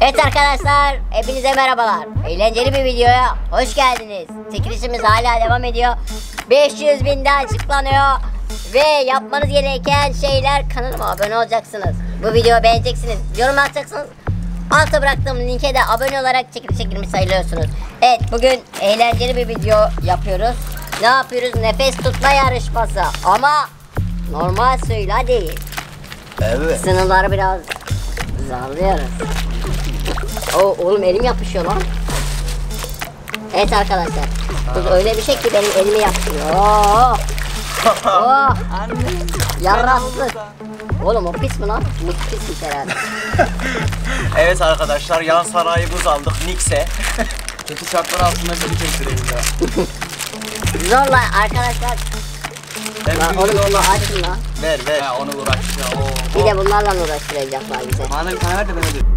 Evet arkadaşlar, hepinize merhabalar. Eğlenceli bir videoya hoş geldiniz. Çekilişimiz hala devam ediyor. 500 binde açıklanıyor. Ve yapmanız gereken şeyler, kanalıma abone olacaksınız. Bu videoyu beğeneceksiniz. Yorum atacaksınız. Altta bıraktığım linke de abone olarak çekilişe girmiş sayılıyorsunuz. Evet, bugün eğlenceli bir video yapıyoruz. Ne yapıyoruz? Nefes tutma yarışması. Ama normal suyla değil. Evet. Sınırları biraz zorluyoruz. Oğlum elim yapışıyor lan. Evet arkadaşlar. Kız öyle bir şey ki benim elimi yapışıyor. Yarraslı. Oğlum o pis mi lan? Bu pismiş herhalde. Evet arkadaşlar, yan sanayi buz aldık Nix'e. Kötü şartlar altında seni çektirelim ya. Zorla arkadaşlar. Lan oğlum onu açın lan. Ver. Ha, onu uğraş ya. Bir de bunlarla uğraştıracaklar bize. Bana bir tane ver de ben ödeyim.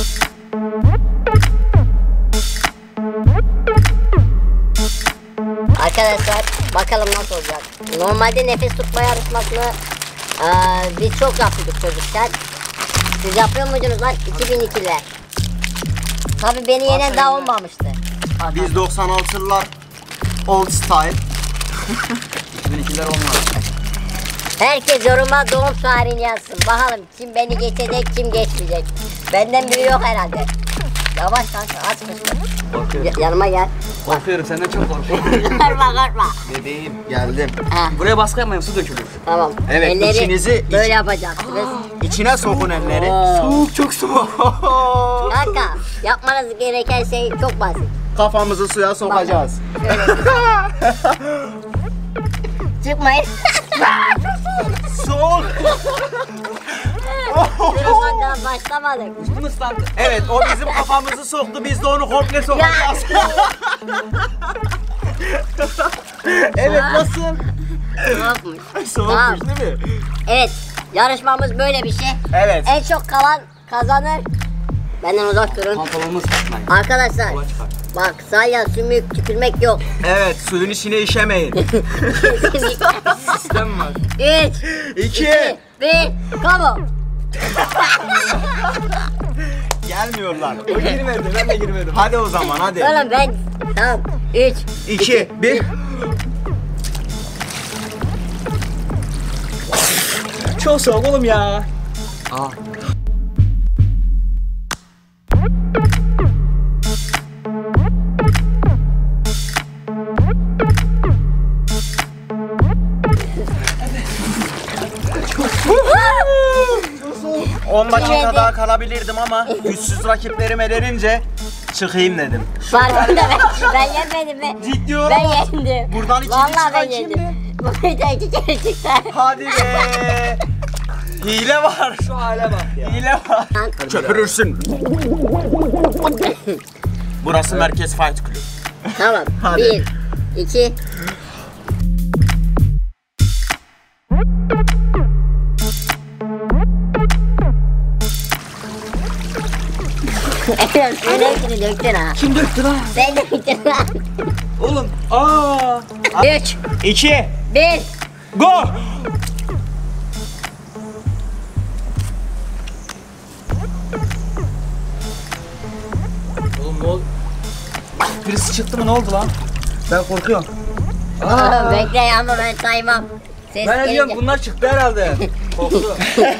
Arkadaşlar bakalım nasıl olacak. Normalde nefes tutma yarışmasını biz çok yapıyorduk çocukken. Siz yapıyor muydunuz lan? 2002'ler. Tabi beni yenen daha olmamıştı. Biz 96'lılar old style. 2002'ler olmaz. Herkes yoruma doğum tarihini yazsın. Bakalım kim beni geçecek, kim geçmeyecek. Benden biri yok herhalde. Yavaş kanka, aç kızım. Yanıma gel. Korkuyorum, senden çok korkuyorum. Korkma. Bebeğim geldim. Ha, Buraya baskı yapmayın, su dökülür. tamam. Evet, Elleri içinizi böyle yapacaksınız. İçine sokun elleri. Oo. Soğuk, çok soğuk. Kanka yapmanız gereken şey çok basit. Kafamızı suya sokacağız. Çıkmayın. Soğuk. Durun daha başlamadık. Bunu ıslandı. Evet, o bizim kafamızı soktu, biz de onu komple sokacağız. Evet, nasıl? Soğukmuş. Soğukmuş değil mi? Evet, yarışmamız böyle bir şey. Evet. En çok kalan kazanır. Benden uzak durun. Pantolonunu ıslatmayın. Arkadaşlar, Kulaç çıkar. bak sayya sümük tükürmek yok. Evet, suyun içine işemeyin. Sistem var. 3, 2 1, come. Gelmiyorlar. O girmedi, ben de girmedim. Hadi o zaman, hadi. Oğlum ben, tamam. 3, 2 1 Çok soğuk oğlum ya. Aa. Yine 10 dakika de- daha kalabilirdim ama güçsüz rakiplerim elenince çıkayım dedim. farkında ben yemedim mi? Ciddi Ben olamazsın. yendim. Buradan ikinci Vallahi ben çıkan yendim. kimdi? Bu bir de iki kere çıktı. Hadi be. Hile var. Şu hale bak ya. Hile var. Köpürürsün. Burası Merkez Fight Club. Tamam. Hadi. 1, 2. Evet, sen hepsini döktün ha. Kim döktü lan? Sen döktün lan. Oğlum. Aa. 3, 2 1. Go. Oğlum ne oldu? Birisi çıktı mı, ne oldu lan? Ben korkuyorum. Oğlum bekle ama ben saymam. Ses Ben de diyorum gelince. bunlar çıktı herhalde. Korktu.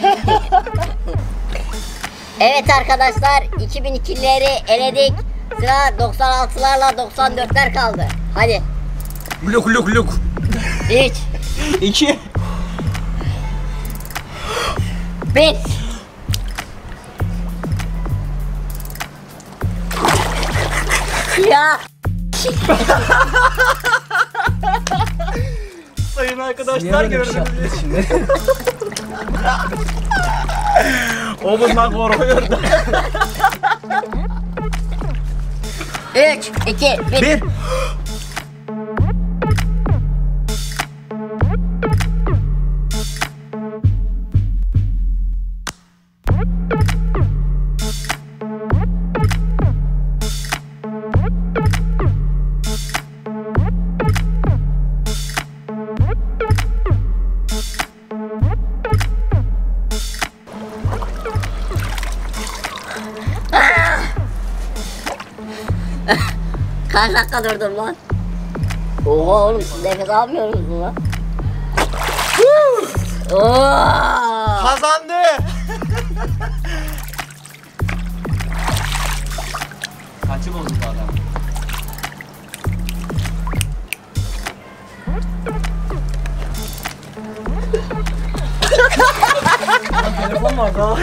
Evet arkadaşlar, 2002'leri eledik. Sıra 96'larla 94'ler kaldı. Hadi. Luk. 3, 2 1. Ya. Sayın arkadaşlar, gördünüz mü? Şimdi. O bundan korkuyordu. 3, 2, 1. 1 Ah! Kaç dakika durdum lan? Oha oğlum siz nefes almıyorsunuz mu lan? Oo! Kazandı. Kaçı bozdu bu adam? Telefon var daha.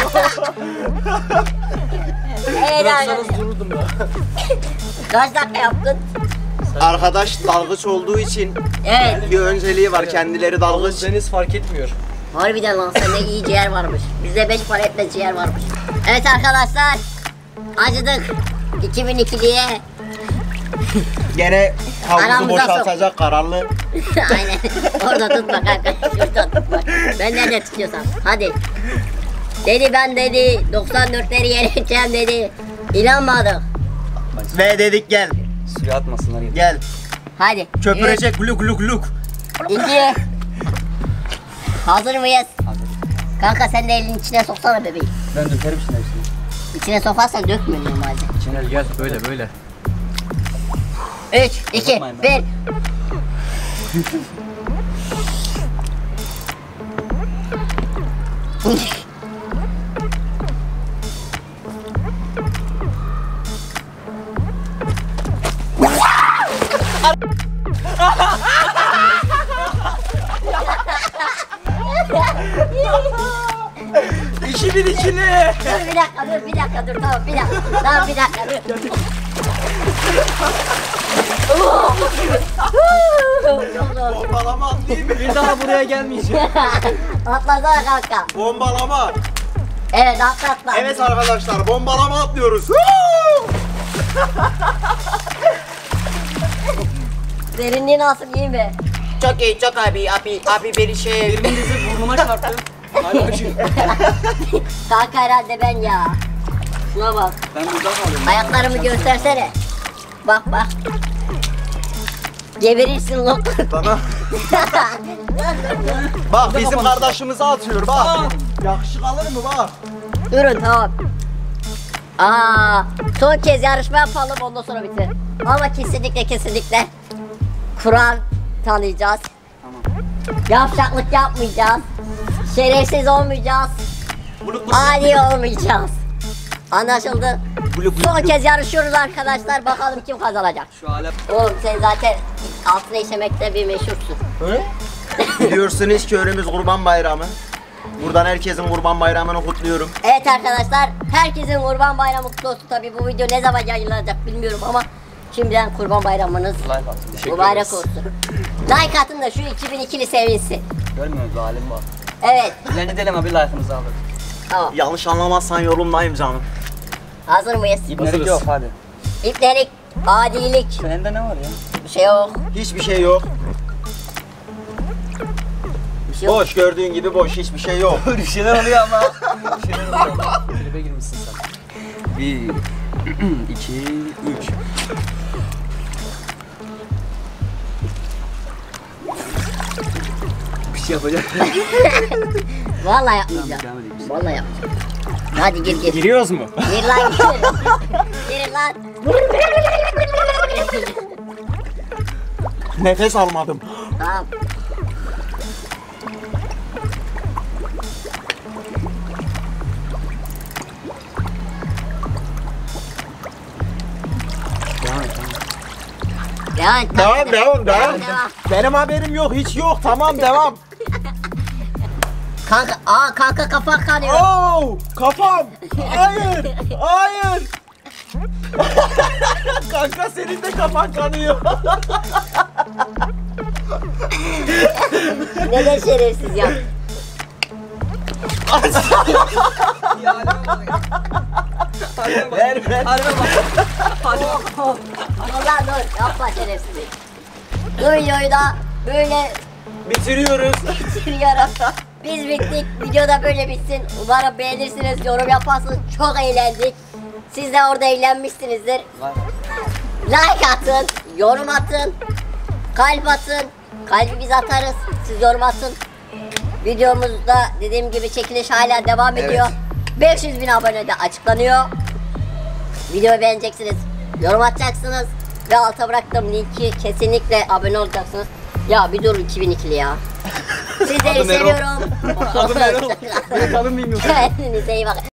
Evet Bıraksanız arkadaşlar. dururdum ya. Kaç dakika yaptın? Arkadaş dalgıç olduğu için Evet. bir önceliği var. Kendileri dalgıç. Deniz fark etmiyor. Harbiden lan sende iyi ciğer varmış. Bizde 5 para etmez ciğer varmış. Evet arkadaşlar. Acıdık. 2002'liye. Gene havuzu Aramıza boşaltacak kararlı. Aynen. Orada tutma kanka. Şurada tutma. Ben nerede tutuyorsam. Hadi. Dedi ben dedi. 94'leri yeneceğim dedi. İnanmadık. Ve dedik gel. Suya atmasınlar yeter. Gel. Hadi. Köpürecek gluk gluk gluk. 2. Hazır mıyız? Hazır. Kanka sen de elini içine soksana bebeğim. Ben dökerim şimdi hepsini. İçine sokarsan dökmüyor normalde. Çenel gel böyle böyle. 3, 2, Yapmayın 1. İşimin içine. Dur bir dakika dur tamam bir dakika. Tamam bir dakika dur. Çok zor. Bombalama atlayayım mı? Bir daha buraya gelmeyeceğim. Atlasana kanka. Bombalama. Evet atla. Evet arkadaşlar bombalama atlıyoruz. Derinliği nasıl iyi mi? Çok iyi çok abi beni şey. Birinin dizi burnuma çarptı. Hala acıyor. Kanka herhalde ben ya. Şuna bak. Ben buradan alıyorum. Ayaklarımı göstersene. Bak bak. Geberirsin lok. Bana. Bak bizim kardeşimizi atıyor bak. Yakışık alır mı bak. Durun tamam. Son kez yarışma yapalım ondan sonra bitir. Ama kesinlikle Kur'an tanıyacağız. Tamam. Yavşaklık yapmayacağız. Şerefsiz olmayacağız. Adi olmayacağız. Anlaşıldı. Son kez yarışıyoruz arkadaşlar. Bakalım kim kazanacak. Şu hala Oğlum sen zaten altına işemekte bir meşhursun. Biliyorsunuz ki önümüz Kurban Bayramı. Buradan herkesin Kurban Bayramı'nı kutluyorum. Evet arkadaşlar, herkesin Kurban Bayramı kutlu olsun. Tabii bu video ne zaman yayınlanacak bilmiyorum ama şimdiden Kurban Bayramınız like atın. mübarek olsun. Like atın da şu 2002'li sevinsin. Görmüyoruz halim var. Evet, Bence dedim abi like'ınızı alın. tamam. Yanlış anlamazsan yolundayım canım. Hazır mıyız? İbnelik yok hadi. İplerik, adilik, Sende ne var ya? bir şey yok. Hiçbir şey yok. Bir şey yok. Boş gördüğün gibi boş hiçbir şey yok. Bir şeyler oluyor ama. Bir şeyler oluyor ama. Tribe girmişsin sen. 1, 2, 3. Bir şey yapacak. Vallahi yapmayacağım. Devam edelim. Vallahi yapmayacağım. Hadi gir. Giriyoruz mu? Gir lan gir. Gir lan. Nefes almadım. Tamam. Devam. Benim haberim yok hiç yok tamam devam. Kanka, kanka kafa kanıyor. Oo, kafam. Hayır. Hayır. Kanka senin de kafan kanıyor. Neden şerefsiz ya? Ver ver. Harbi bak. Hadi bak. Allah dur yapma şerefsizlik. Bu videoyu da böyle Bitiriyoruz. bitiriyorum. Biz bittik. Video da böyle bitsin. Umarım beğenirsiniz. Yorum yaparsınız. Çok eğlendik. Siz de orada eğlenmişsinizdir. Like atın. Yorum atın. Kalp atın. Kalbi biz atarız. Siz yorum atın. Videomuzda dediğim gibi çekiliş hala devam ediyor. 500.000 abone de açıklanıyor. Videoyu beğeneceksiniz. yorum atacaksınız ve alta bıraktığım linki kesinlikle abone olacaksınız. Ya bir dur 2002'li ya. Sizleri Adım Erol. seviyorum. Adım Erol. Benim adım bilmiyorum. Kendinize iyi bakın.